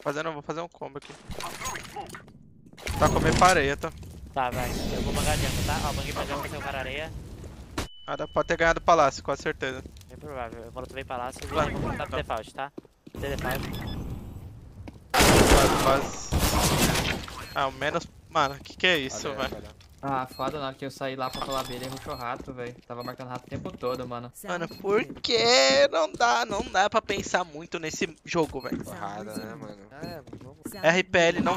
Vou fazer um combo aqui. Tá comendo pareia, tá? Tá, vai. Eu vou bangar jungle, tá? Ó, banguei pra jungle, tem o cara areia. Pode ter ganhado o palácio, com certeza. Bem provável. Eu vou também palácio e Vai, vou voltar pro tá. default, tá? Default. Quase. Ah, o menos. Mano, que é isso, Olha, velho? olha. Ah, foda na hora que eu saí lá pra colar ele rushou rato, velho. Tava marcando rato o tempo todo, mano. Mano, por que não dá pra pensar muito nesse jogo, velho? Porrada, né, mano? É, vamos. RPL não